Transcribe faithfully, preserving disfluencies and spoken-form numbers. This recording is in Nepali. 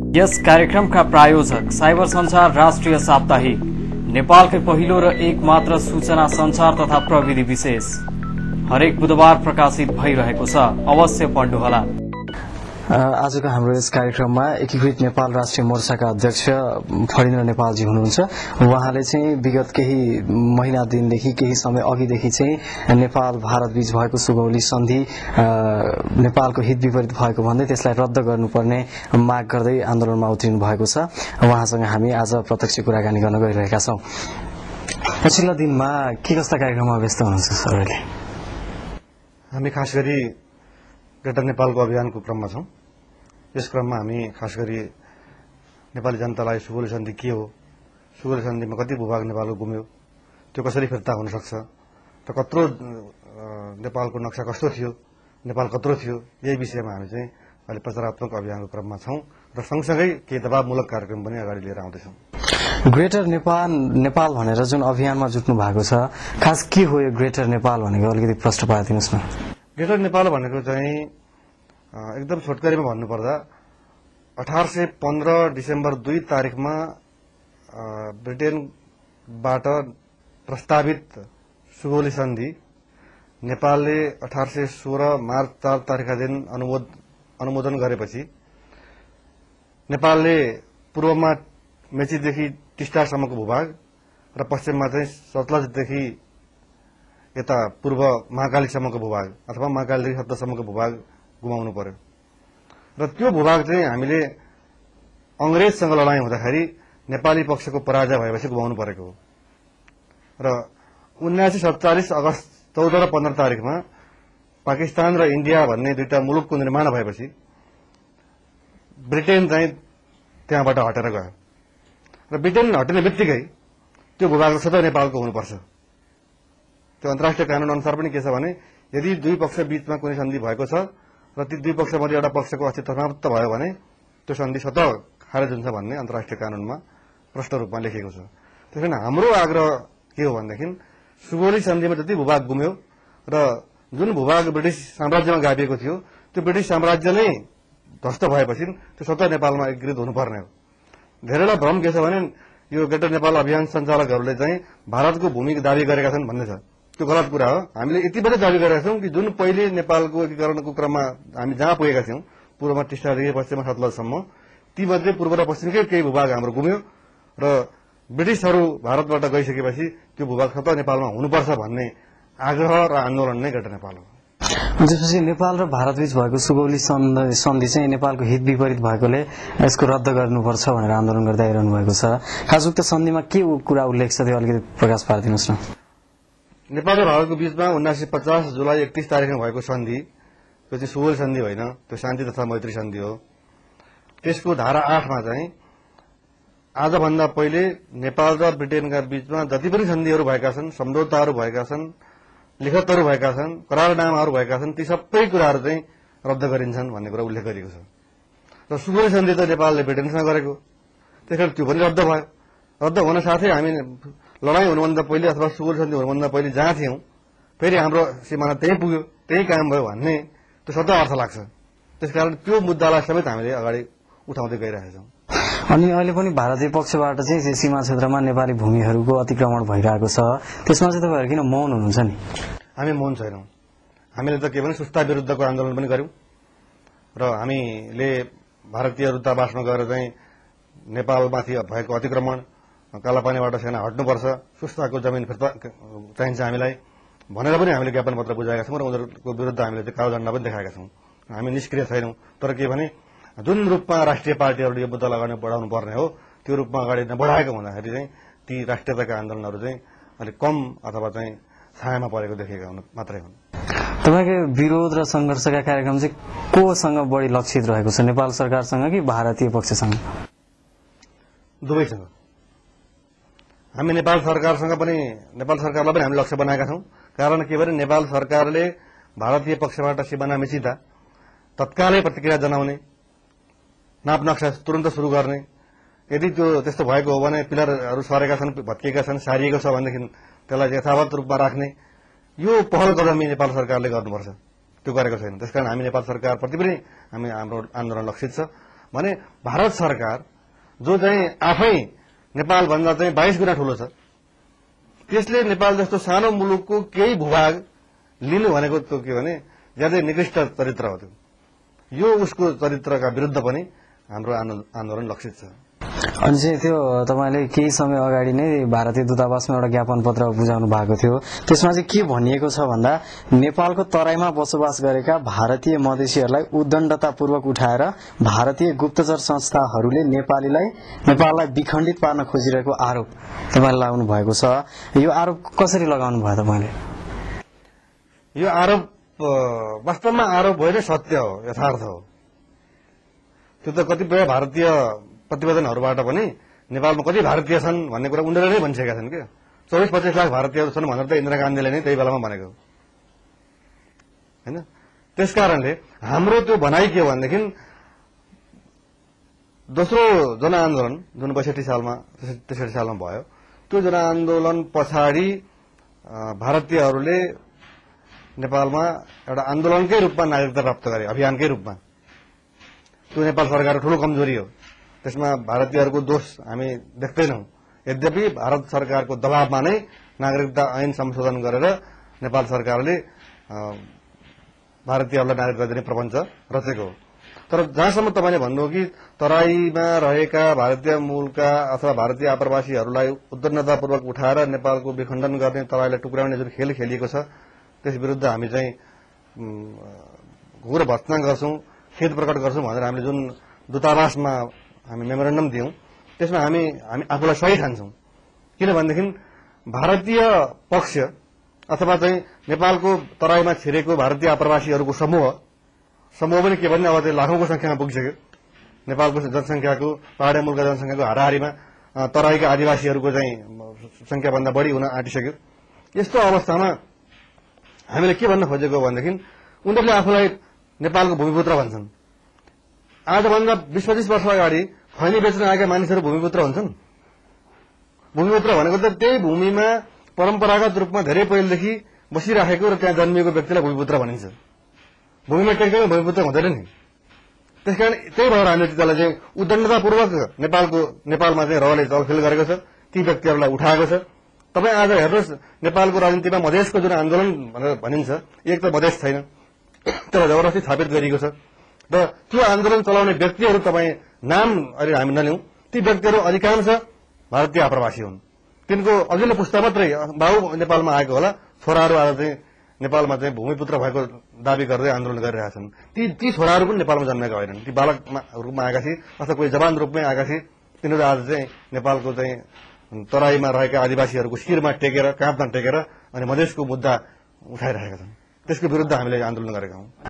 यस कार्यक्रमका प्रायोजक साइबर संचार राष्ट्रिय साप्ताहिक, नेपालकै पहिलो र एकमात्र सूचना संचार तथा प्रविधि विशेष, हरेक बुधबार प्रकाशित भइरहेको छ। अवश्य पढ्नुहोला। आजको हाम्रो यस कार्यक्रममा एकीकृत नेपाल राष्ट्रिय मोर्चाका अध्यक्ष फणिन्द्र नेपालजी हुनुहुन्छ। उहाँले चाहिँ विगत केही महिना दिनदेखि केही समय अघिदेखि चाहिँ नेपाल भारत बीच भएको सुगौली सन्धि नेपालको हित विपरीत भएको भन्दै त्यसलाई रद्द गर्नुपर्ने माग गर्दै आन्दोलनमा उत्रिनु भएको छ। उहाँसँग हामी आज प्रत्यक्ष कुराकानी गर्न गइरहेका छौं। पछिल्लो दिनमा के कस्ता कार्यक्रममा व्यस्त हुनुहुन्छ सरले? हामी खास गरी ग्रेटर नेपालको अभियानको क्रममा छौं। यस क्रममा हामी खास गरी नेपाली जनतालाई सुगौली सन्धि के हो, सुगौली सन्धिमा कति भूभाग नेपालको गुम्यो, त्यो कसरी फिर्ता हुन सक्छ र कत्रो नेपालको नक्सा कस्तो थियो, नेपाल कत्रो थियो, यही विषयमा हामी चाहिँ अहिले प्रचारात्मक अभियानको क्रममा छौं र सँगसँगै केही दबावमूलक कार्यक्रम पनि अगाडि लिएर आउँदैछौं। ग्रेटर नेपाल नेपाल भनेर जुन अभियानमा जुट्नु भएको छ, खास के हो यो ग्रेटर नेपाल भनेको अलिकति प्रश्न पारिदिनुस् न। ग्रेटर नेपाल भनेको चाहिँ एकदम छोटकरीमा भन्नुपर्दा अठार सय पन्ध्र डिसेम्बर दुई तारिकमा ब्रिटेनबाट प्रस्तावित सुगौली सन्धि नेपालले अठार सय सोह्र मार्च चार तारिकका दिन अनुमोदन गरेपछि नेपालले पूर्वमा मेचीदेखि टिस्टासम्मको भूभाग र पश्चिममा चाहिँ सतलजदेखि यता पूर्व महाकालीसम्मको भूभाग अथवा महाकालीदेखि सप्तसम्मको भूभाग गुमाउनु पर्यो र त्यो भूभाग चाहिँ हामीले अंग्रेजसँग लडाई हुँदाखेरि नेपाली पक्षको पराजय भएपछि गुमाउनु परेको हो र उन्नाइस सय सत्तालीस अगस्त चौध र पन्ध्र तारिकमा पाकिस्तान र इन्डिया भन्ने दुईटा मुलुकको निर्माण भएपछि ब्रिटेन चाहिँ त्यहाँबाट हटेर गयो र ब्रिटेन हटिने बित्तिकै त्यो भूभाग सधैँ नेपालको हुनुपर्छ। त्यो अन्तर्राष्ट्रिय कानून अनुसार पनि के छ भने यदि दुई पक्ष बीचमा कुनै सन्धि भएको छ र ती दुई पक्षमध्ये एउटा पक्षको अस्तित्व समाप्त भयो भने त्यो सन्धि स्वतः खारेज हुन्छ भन्ने अन्तर्राष्ट्रिय कानूनमा प्रष्ट रूपमा लेखिएको छ। त्यसैले हाम्रो आग्रह के हो भनेदेखि सुगौली सन्धिमा जति भूभाग गुम्यो र जुन भूभाग ब्रिटिस साम्राज्यमा गाभिएको थियो त्यो ब्रिटिस साम्राज्य नै ध्वस्त भएपछि त्यो स्वतः नेपालमा एकीकृत हुनुपर्ने हो। धेरैलाई भ्रम के छ भने यो ग्रेटर नेपाल अभियान सञ्चालकहरूले चाहिँ भारतको भूमिको दावी गरेका छन् भन्ने छ। त्यो गलत कुरा हो। हामीले यति पनि दावी गरेका छौं कि जुन पहिले नेपालको एकीकरणको क्रममा हामी जहाँ पुगेका थियौं, पूर्वमा टिस्टादेखि पश्चिममा सतलजसम्म, तीमध्ये पूर्व र पश्चिमकै केही भूभाग हाम्रो गुम्यो र ब्रिटिसहरू भारतबाट गइसकेपछि त्यो भूभाग स्वतः नेपालमा हुनुपर्छ भन्ने आग्रह र आन्दोलन नै ग्रेटर नेपाल हो। त्यसपछि नेपाल र भारतबीच भएको सुगौली सन्धि चाहिँ नेपालको हित विपरीत भएकोले यसको रद्द गर्नुपर्छ भनेर आन्दोलन गर्दै आइरहनु भएको छ। खास उक्त सन्धिमा के कुरा उल्लेख छ त्यो अलिकति प्रकाश पारिदिनुहोस् न। नेपाल र भारतको बीचमा उन्नाइस सय पचास जुलाई एकतीस तारिकमा भएको सन्धि त्यो चाहिँ सुगौली सन्धि होइन, त्यो शान्ति तथा मैत्री सन्धि हो। त्यसको धारा आठमा चाहिँ आजभन्दा पहिले नेपाल र ब्रिटेनका बीचमा जति पनि सन्धिहरू भएका छन्, सम्झौताहरू भएका छन्, लिखतहरू भएका छन्, करारनामाहरू भएका छन्, ती सबै कुराहरू चाहिँ रद्द गरिन्छन् भन्ने कुरा उल्लेख गरिएको छ। र सुगौली सन्धि त नेपालले ब्रिटेनसँग गरेको, त्यसैले त्यो पनि रद्द भयो। रद्द हुन साथै हामी लडाई हुनुभन्दा पहिले अथवा सुगौली सन्धि हुनुभन्दा पहिले जहाँ थियौं फेरि हाम्रो सीमाना त्यही पुग्यो, त्यही काम भयो भन्ने त्यो स्वतः अर्थ लाग्छ। त्यसकारण त्यो मुद्दालाई समेत हामीले अगाडि उठाउँदै गइरहेका छौं। अनि अहिले पनि भारतीय पक्षबाट चाहिँ सीमा क्षेत्रमा नेपाली भूमिहरूको अतिक्रमण भइरहेको छ, त्यसमा चाहिँ तपाईँहरू किन मौन हुनुहुन्छ नि? हामी मौन छैनौं। हामीले त के भने सुस्ता विरुद्धको आन्दोलन पनि गर्यौं र हामीले भारतीय दूतावासमा गएर चाहिँ नेपालमाथि भएको अतिक्रमण, कालापानीबाट सेना हट्नुपर्छ, सुस्ताको जमिन फिर्ता चाहिन्छ हामीलाई भनेर पनि हामीले ज्ञापन पत्र बुझाएका छौं र उनीहरूको विरुद्ध हामीले त्यो कालो झण्डा पनि देखाएका छौं। हामी निष्क्रिय छैनौं। तर के भने जुन रूपमा राष्ट्रिय पार्टीहरूले यो मुद्दा लगाउने बढाउनु पर्ने हो त्यो रूपमा अगाडि नबढाएको हुँदाखेरि चाहिँ ती राष्ट्रियताका आन्दोलनहरू चाहिँ अलिक कम अथवा चाहिँ छायामा परेको देखेका हुन् मात्रै हुन्। तपाईको विरोध र संघर्षका कार्यक्रम चाहिँ कोसँग बढी लक्षित रहेको छ, नेपाल सरकारसँग कि भारतीय पक्षसँग? दुवैसँग। हामी नेपाल सरकारसँग पनि नेपाल सरकारलाई पनि हामीले लक्ष्य बनाएका छौं। कारण के भने नेपाल सरकारले भारतीय पक्षबाट सीमाना मिचिँदा तत्कालै प्रतिक्रिया जनाउने, नाप नक्सा तुरन्त सुरु गर्ने, यदि त्यो त्यस्तो भएको हो भने पिलरहरू सरेका छन्, भत्किएका छन्, सारिएको छ भनेदेखि त्यसलाई यथावत रूपमा राख्ने यो पहल कदमी नेपाल सरकारले गर्नुपर्छ। त्यो गरेको छैन। त्यसकारण हामी नेपाल सरकारप्रति पनि हामी हाम्रो आन्दोलन लक्षित छ भने भारत सरकार जो चाहिँ आफै नेपालभन्दा चाहिँ बाइस गुणा ठूलो छ, त्यसले नेपाल जस्तो सानो मुलुकको केही भूभाग लिनु भनेको त्यो के भने ज्यादै निकृष्ट चरित्र हो। त्यो यो उसको चरित्रका विरुद्ध पनि हाम्रो आन्दोलन लक्षित छ। अनि चाहिँ त्यो तपाईले केही समय अगाडि नै भारतीय दूतावासमा एउटा ज्ञापन पत्र बुझाउनु भएको थियो। त्यसमा चाहिँ के भनिएको छ भन्दा नेपालको तराईमा बसोबास गरेका भारतीय मधेसीहरूलाई उद्दण्डतापूर्वक उठाएर भारतीय गुप्तचर संस्थाहरूले नेपालीलाई नेपाललाई विखण्डित पार्न खोजिरहेको आरोप तपाईले लगाउनु भएको छ। यो आरोप कसरी लगाउनु भयो तपाईले? यो आरोप वास्तवमा आरोप होइन, सत्य हो, यथार्थ हो। त्यो त कतिपय भारतीय प्रतिवेदनहरूबाट पनि नेपालमा कति भारतीय छन् भन्ने कुरा उनीहरूले नै भनिसकेका छन् क्या। चौबिस पच्चिस लाख भारतीयहरू छन् भनेर त इन्दिरा गान्धीले नै त्यही बेलामा भनेको होइन। त्यसकारणले हाम्रो त्यो भनाइ के हो भनेदेखि दोस्रो जनआन्दोलन जुन बैसठी सालमा त्रिसठी सालमा भयो, त्यो जनआन्दोलन पछाडि भारतीयहरूले नेपालमा एउटा आन्दोलनकै रूपमा नागरिकता प्राप्त गरे, अभियानकै रूपमा। त्यो नेपाल सरकारको ठूलो कमजोरी हो, त्यसमा भारतीयहरूको दोष हामी देख्दैनौं। यद्यपि भारत सरकारको दबावमा नै नागरिकता ऐन संशोधन गरेर नेपाल सरकारले भारतीयहरूलाई नागरिकता दिने प्रपञ्च रचेको हो। तर जहाँसम्म तपाईले भन्नु कि तराईमा रहेका भारतीय मूलका अथवा भारतीय आप्रवासीहरूलाई उद्दण्डतापूर्वक उठाएर नेपालको विखण्डन गर्ने, तराईलाई टुक्राउने जुन खेल खेलिएको छ, त्यस विरुद्ध हामी चाहिँ घोर भर्त्सना गर्छौं, खेद प्रकट गर्छौं भनेर हामीले जुन दूतावासमा हामी मेमोरेन्डम दियौं, त्यसमा हामी हामी आफूलाई सही ठान्छौं। किनभनेदेखि भारतीय पक्ष अथवा चाहिँ नेपालको तराईमा छिरेको भारतीय आप्रवासीहरूको समूह समूह पनि के भन्ने अब चाहिँ लाखौंको संख्यामा पुगिसक्यो। नेपालको जनसंख्याको, पहाडी मुलुकका जनसंख्याको हाराहारीमा तराईका आदिवासीहरूको चाहिँ संख्याभन्दा बढी हुन आँटिसक्यो। यस्तो अवस्थामा हामीले के भन्न खोजेको भनेदेखि उनीहरूले आफूलाई नेपालको भूमिपुत्र भन्छन्। आजभन्दा बीस पच्चीस वर्ष अगाडि खैनी बेच्न आएका मानिसहरू भूमिपुत्र हुन्छन्। भूमिपुत्र भनेको त त्यही भूमिमा परम्परागत रूपमा धेरै पहिलेदेखि बसिराखेको र त्यहाँ जन्मिएको व्यक्तिलाई भूमिपुत्र भनिन्छ। भूमिमा टेक्दै भूमिपुत्र हुँदैन नि। त्यसकारण त्यही भएर हामीले त्यसलाई चाहिँ उद्दण्डतापूर्वक नेपालको नेपालमा चाहिँ रहले चलखेल गरेको छ, ती व्यक्तिहरूलाई उठाएको छ। तपाईँ आज हेर्नुहोस्, नेपालको राजनीतिमा मधेसको जुन आन्दोलन भनेर भनिन्छ, एक त मधेस छैन, तर जबरजस्ती स्थापित गरिएको छ र त्यो आन्दोलन चलाउने व्यक्तिहरू तपाईँ नाम अहिले हामी नलिउँ, ती व्यक्तिहरू अधिकांश भारतीय आप्रवासी हुन्। तिनको अघिल्लो पुस्ता मात्रै बाबु नेपालमा आएको होला, छोराहरू आज चाहिँ नेपालमा चाहिँ भूमिपुत्र भएको दावी गर्दै आन्दोलन गरिरहेका छन्। ती ती छोराहरू पनि नेपालमा जन्मेका होइनन्, ती बालक रूपमा आएका थिए अथवा कोही जवान रूपमै आएका थिए। तिनीहरू आज चाहिँ नेपालको चाहिँ तराईमा रहेका आदिवासीहरूको शिरमा टेकेर, काँधमा टेकेर अनि मधेसको मुद्दा उठाइरहेका छन्। त्यसको विरुद्ध हामीले आन्दोलन गरेका हौं।